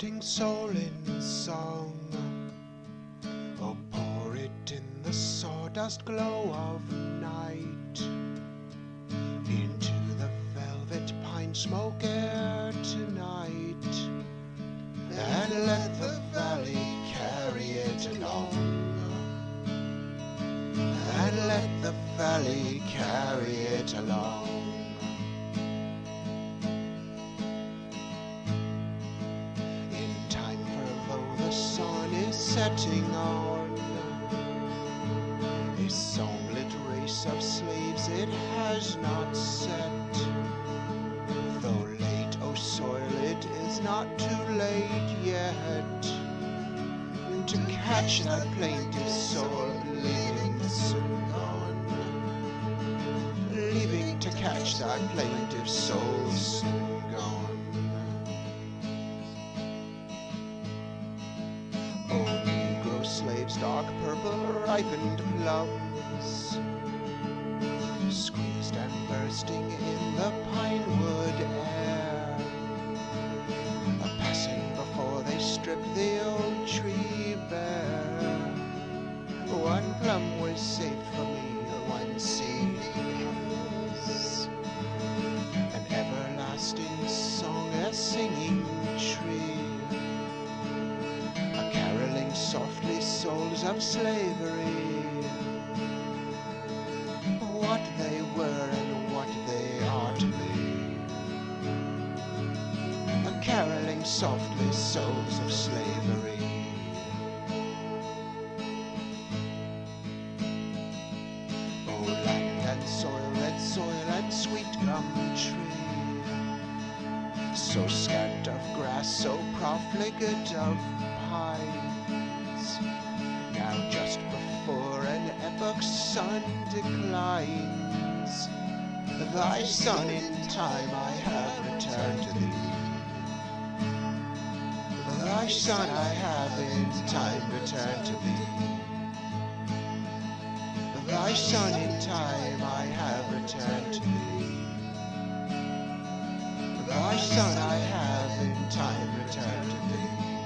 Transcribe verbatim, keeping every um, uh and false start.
lifting soul in song. Oh, pour it in the sawdust glow of night, into the velvet pine smoke air tonight, and let the valley carry it along, and let the valley carry it along. Setting on a song-lit race of slaves, it has not set. Though late, oh soil, it is not too late yet to catch that plaintive soul leaving soon gone, leaving to catch that plaintive soul soon gone. Oh, Negro slaves, dark purple, ripened plums, squeezed and bursting in the pine wood air, a passing before they stripped the old tree bare. One plum was saved for me, one seed comes, an everlasting song, a singing tree, softly souls of slavery, what they were and what they are to be, a caroling softly souls of slavery. Oh, land and soil, red soil and sweet gum tree, so scant of grass, so profligate of pine, now just before an epoch's sun declines, thy son in time I have returned to thee, thy son I have in time returned to thee, thy son in time I have returned to thee, thy son I have in time returned to thee.